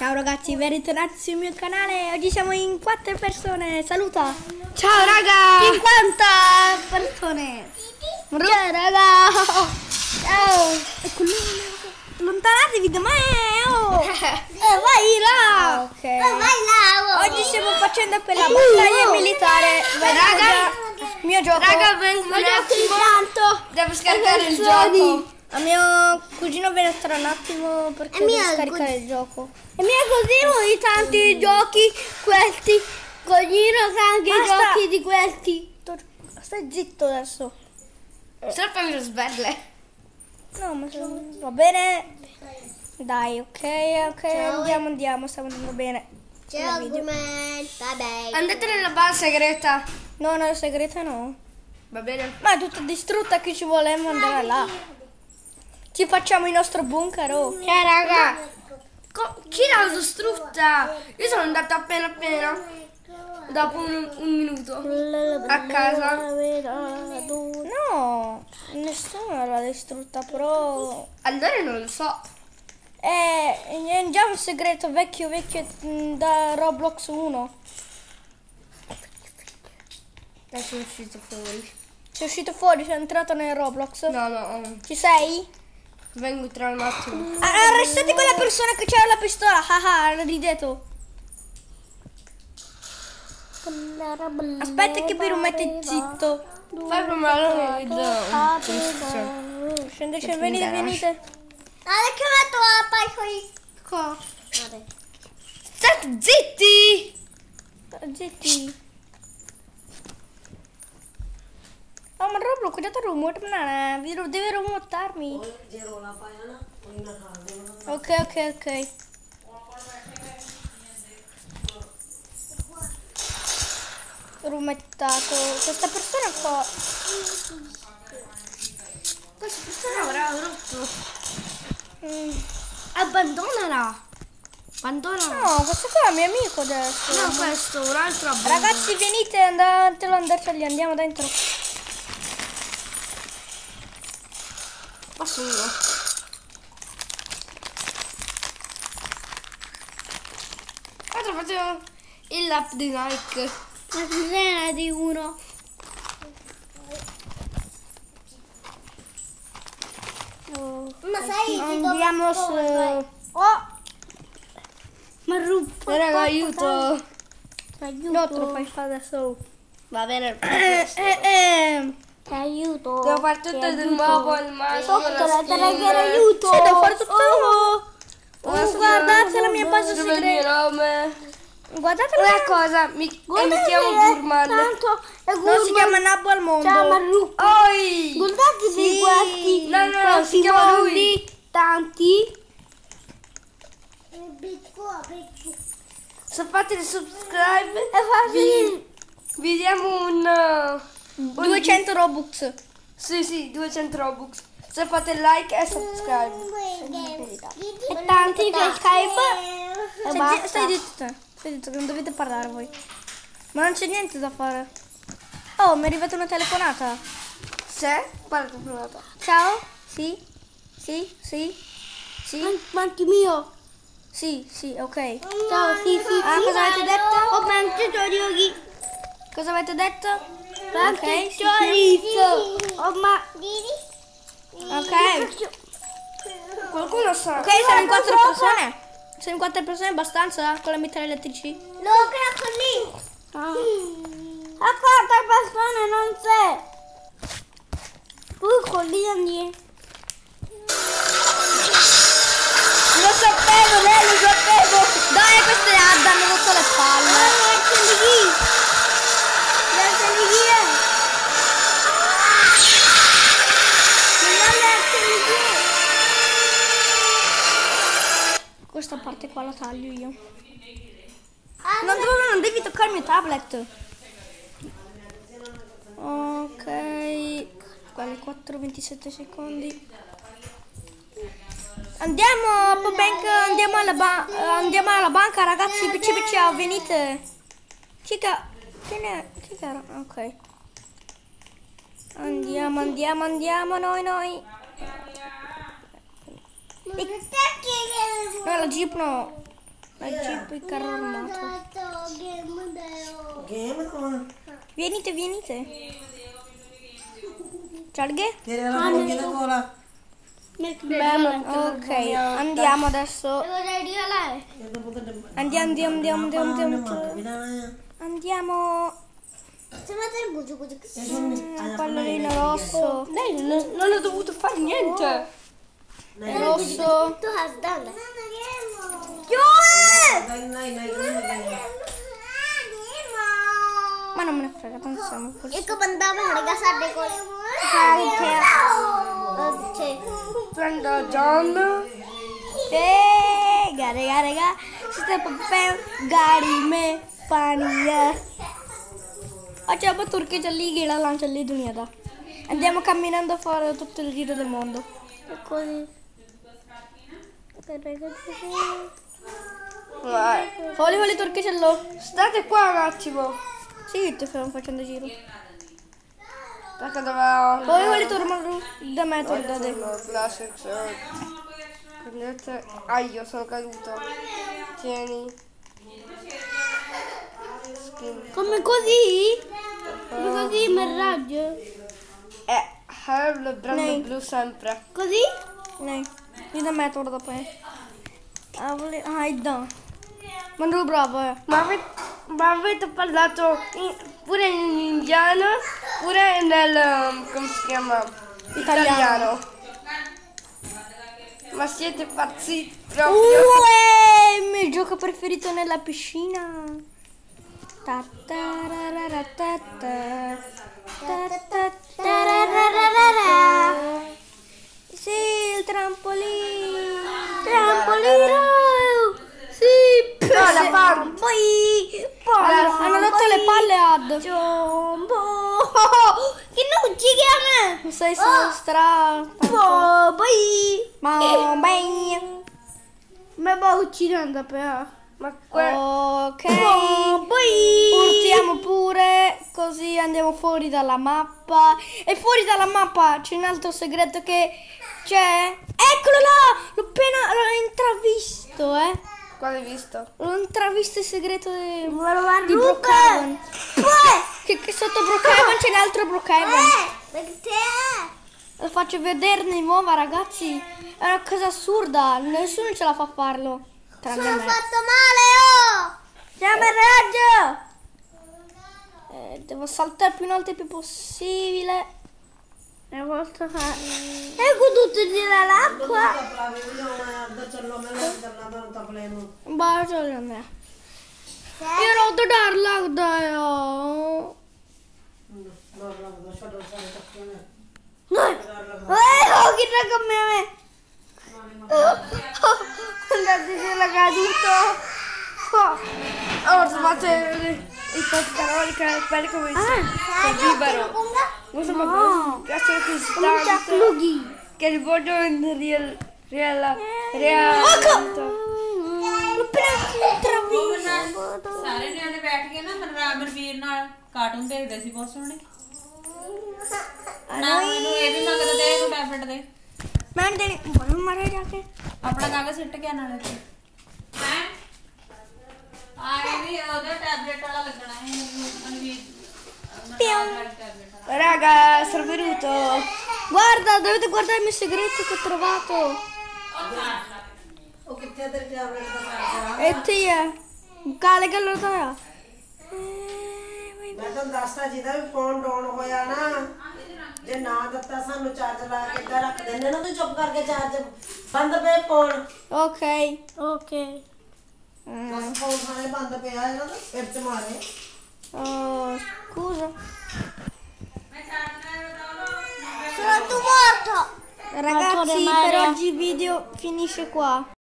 Ciao ragazzi, ben ritornati sul mio canale. Oggi siamo in 4 persone. Saluta. Ciao raga. 50 persone. Ciao raga. Ciao. Allontanatevi da me. Vai là. Ok. Vai là. Oggi stiamo facendo per la battaglia militare. Raga, mio gioco. Raga, vengo un attimo. Devo scaricare il gioco. A mio cugino viene tra un attimo perché deve scaricare il gioco. E mio cugino di tanti giochi questi. Cugino sa anche i giochi di questi. Stai zitto adesso. Se no fammi lo sberle. No, ma va bene. Dai, ok, Ciao. andiamo, stiamo andando bene. Ciao Nel video. come vabbè. Andate nella base segreta. No, no, segreta no. Va bene? Ma è tutta distrutta, chi ci voleva andare là? Ci facciamo il nostro bunker, oh. Ciao raga. Chi l'ha distrutta? Io sono andata appena dopo un minuto a casa. No, nessuno l'ha distrutta, però... Allora non lo so. È già un segreto vecchio da Roblox 1. Adesso sono uscito fuori. Sei uscito fuori, sei entrato nel Roblox? No. Ci sei? Vengo tra un attimo. Arrestate quella persona che c'era la pistola. Haha, rideto. Aspetta che Piru mette zitto. Fai prima il Scende, venite. Che metto la poi State zitti! Zitti. Oh, ma Roblox, kuda to remote बनाना है deve remotarmi. Ok. Rumettato. Questa persona qua. Questa persona avrà rotto. Abbandonala. Abbandonala. No, questo qua è il mio amico adesso. No, questo, un altro abbandona. Ragazzi, venite, andateli, andiamo dentro. Posso uno? Altro faccio il lap di Nike. La sirena di uno. Ma sai Andiamo su. Oh! Ma rupo. Raga, aiuto. No, te lo fai fare da solo. Va bene. Ti aiuto. Devo fare tutto di nuovo il maschio, la aiuto. Sì, devo fare tutto. Guardate la mia base Dove è il segreta. mio nome? Guardate Una cosa, mi chiamo Burman. Tanto è Non si chiama Nabbo al mondo. chiama Rupo. Oi! Guardate Sì. di questi. No, si chiama lui. Tanti. Se fate il subscribe, È facile. vi diamo un 200 Robux. Sì, 200 Robux. Se fate like e subscribe. E tanti che Skype. E basta. Stai zitto, che non dovete parlare voi. Ma non c'è niente da fare. Oh, mi è arrivata una telefonata. Se? Parla telefonata. Ciao? Sì? Manchi mio. Sì, ok. Ciao, sì. Cosa avete detto? Ho mangiato gli occhi. Cosa avete detto? Manchi sì. chorizo. Ok. Qualcuno sa? Ok, siamo in 4 persone. Siamo in 4 persone abbastanza con la mitragliatrice elettrici. Lo cracco lì. A 4 persone non c'è. Tu con lì andiamo. Lo sapevo. Dai, queste hanno rotto le palle. Questa parte qua la taglio io. Non devi toccare il mio tablet. Ok. Quali 4-27 secondi. Andiamo alla banca, ragazzi. Ciao, venite. Chica, ok. Andiamo, noi. No, la Jeep no. La jeep, il carro armato. Venite, venite. Ciarghe? Ok, andiamo adesso. Andiamo. Un pallolino rosso. Lei non ha dovuto fare niente. Rosso. Ma non me ne frega, tanto siamo così. ਇੱਕ ਬੰਦਾ ਬੈਠੇਗਾ ਸਾਡੇ ਕੋਲ ਉੱਥੇ Prendo John. Raga. Step गाड़ी में पानी है. Oggi abbiamo turchi ਚੱਲੀ ਗੇੜਾ ਲਾਂ ਚੱਲੀ ਦੁਨੀਆ ਦਾ. Andiamo camminando a fare tutto il giro del mondo. E così. Vai. Holi turchi ਚੱਲੋ. State qua un attimo. Sì, ti stiamo facendo giro. Perché dovevo... Holi tornano da me, tornate. Classic. Io sono caduto. Tieni. Come così? Come così mi raggio? Il brand Nei. blu sempre. Così? Nee, niet da me, torna da me. Dai. Ma non bravo, Ma avete parlato pure in indiano, pure nel... come si chiama? Italiano. Ma siete pazzi proprio. Il mio gioco preferito nella piscina. Sì, il trampolino. Sì, No, la palla. poi hanno dato le palle ad Jumbo. Che non ci chiama? sei Poi. ma bene. Ma va uccidendo però. Ma Ok, Poi. urtiamo pure, così andiamo fuori dalla mappa. E fuori dalla mappa c'è un altro segreto che c'è. Eccolo là! L'ho intravisto, Quale hai visto? L'ho intravisto il segreto di Rupe. Brookhaven. Che sotto Brookhaven c'è un altro Brookhaven. Perché? Lo faccio vedere di nuovo, ragazzi. È una cosa assurda, nessuno ce la fa farlo. Tranne Sono me. fatto male, oh! Siamo in raggio! Devo saltare più in alto il più possibile. E goduto di l'acqua? Bacio di me. Io non do darla, dai. Kita kemana? Nanti sulla caduto. Ho trovato il pantalone che è bello come è libero. Questo mi piace così tanto che il voglio in real. ਸਾਰੇ ਨਿਆਣੇ ਬੈਠ ਕੇ ਨਾ ਮਨਵੀਰ ਨਾਲ ਕਾਰਟੂਨ ਦੇਖਦੇ ਸੀ ਬਹੁਤ ਸੋਹਣੇ ਨਾ ਮੈਨੂੰ ਇਹ ਵੀ ਮੰਗਦਾ ਦੇ ਇਹਨੂੰ ਟੈਬਲੇਟ ਦੇ मैं देने मारे जाके ਆਪਣਾ ਕਾਗਜ਼ ਸਿੱਟ ਗਿਆ ਨਾਲੇ ਤੇ ਹੈ ਆਏ ਵੀ ਉਹਦਾ ਟੈਬਲੇਟ ਵਾਲਾ ਲੱਗਣਾ ਹੈ Manvir Raga, sono venuto. Guarda, dovete guardare il mio segreto che ho trovato. E te ਕਾਲੇ ਕਲਰ ਦਾ ਆ ਮੈਂ ਤੁਹਾਨੂੰ ਦੱਸਦਾ ਜਿਹਦਾ ਵੀ ਫੋਨ ਡਾਊਨ ਹੋਇਆ ਨਾ ਜੇ ਨਾ ਦਿੱਤਾ ਸਾਨੂੰ ਚਾਰਜ ਲਾ ਕੇ ਇੱਦਾਂ ਰੱਖ ਦਿੰਦੇ ਨਾ ਤੂੰ ਚੁੱਪ ਕਰਕੇ ਚਾਰਜ ਬੰਦ ਪਏ ਫੋਨ Ok. ਬਸ ਫੋਨ ਸਾਰੇ ਬੰਦ ਪਿਆ ਇਹਨਾਂ ਦਾ ਸਿਰ ਚ ਮਾਰੇ Scusa. Sono tu morto! Ragazzi, per oggi il video finisce qua.